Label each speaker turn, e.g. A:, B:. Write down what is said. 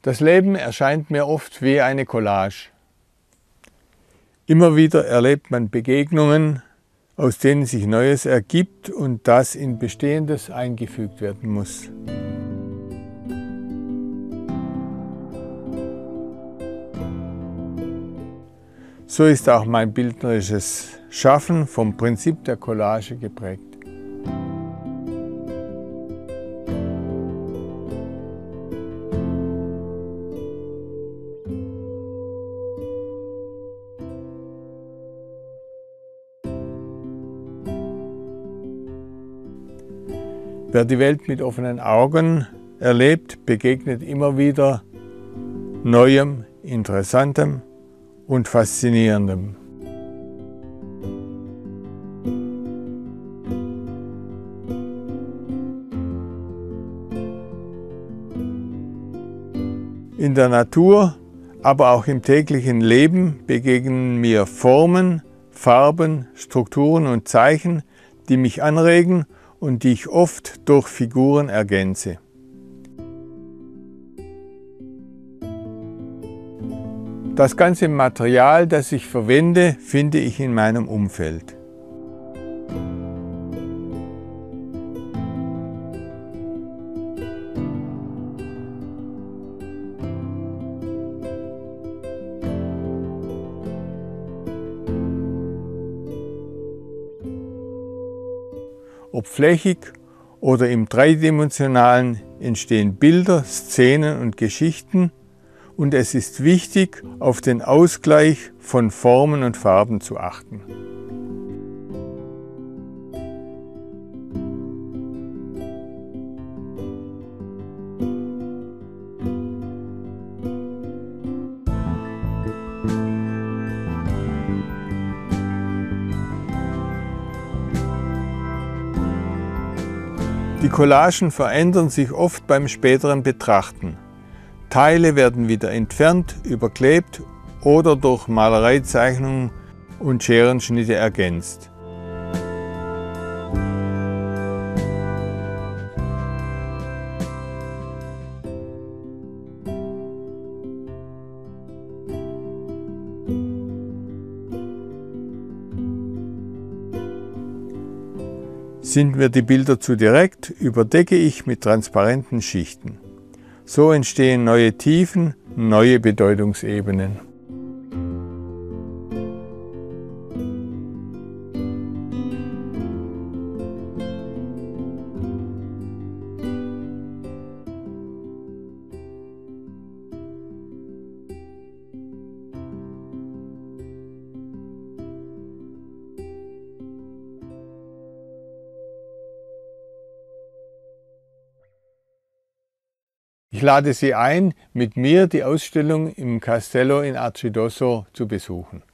A: Das Leben erscheint mir oft wie eine Collage. Immer wieder erlebt man Begegnungen, aus denen sich Neues ergibt und das in Bestehendes eingefügt werden muss. So ist auch mein bildnerisches Schaffen vom Prinzip der Collage geprägt. Wer die Welt mit offenen Augen erlebt, begegnet immer wieder Neuem, Interessantem und Faszinierendem. In der Natur, aber auch im täglichen Leben begegnen mir Formen, Farben, Strukturen und Zeichen, die mich anregen und die ich oft durch Figuren ergänze. Das ganze Material, das ich verwende, finde ich in meinem Umfeld. Ob flächig oder im dreidimensionalen entstehen Bilder, Szenen und Geschichten, und es ist wichtig, auf den Ausgleich von Formen und Farben zu achten. Die Collagen verändern sich oft beim späteren Betrachten. Teile werden wieder entfernt, überklebt oder durch Malereizeichnungen und Scherenschnitte ergänzt. Sind mir die Bilder zu direkt, überdecke ich mit transparenten Schichten. So entstehen neue Tiefen, neue Bedeutungsebenen. Ich lade Sie ein, mit mir die Ausstellung im Castello in Arcidosso zu besuchen.